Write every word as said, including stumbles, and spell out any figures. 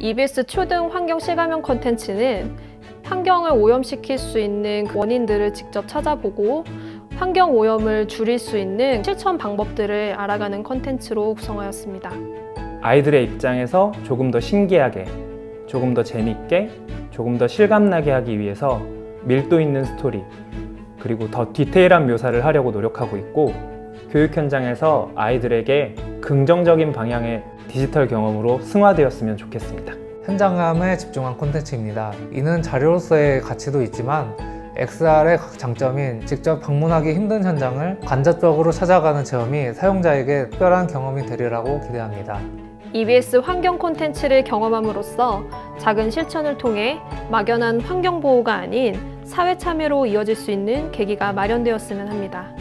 이비에스 초등 환경 실감형 콘텐츠는 환경을 오염시킬 수 있는 원인들을 직접 찾아보고 환경 오염을 줄일 수 있는 실천 방법들을 알아가는 콘텐츠로 구성하였습니다. 아이들의 입장에서 조금 더 신기하게, 조금 더 재밌게, 조금 더 실감나게 하기 위해서 밀도 있는 스토리, 그리고 더 디테일한 묘사를 하려고 노력하고 있고, 교육 현장에서 아이들에게 긍정적인 방향의 디지털 경험으로 승화되었으면 좋겠습니다. 현장감에 집중한 콘텐츠입니다. 이는 자료로서의 가치도 있지만 엑스알의 장점인 직접 방문하기 힘든 현장을 간접적으로 찾아가는 체험이 사용자에게 특별한 경험이 되리라고 기대합니다. 이비에스 환경 콘텐츠를 경험함으로써 작은 실천을 통해 막연한 환경 보호가 아닌 사회 참여로 이어질 수 있는 계기가 마련되었으면 합니다.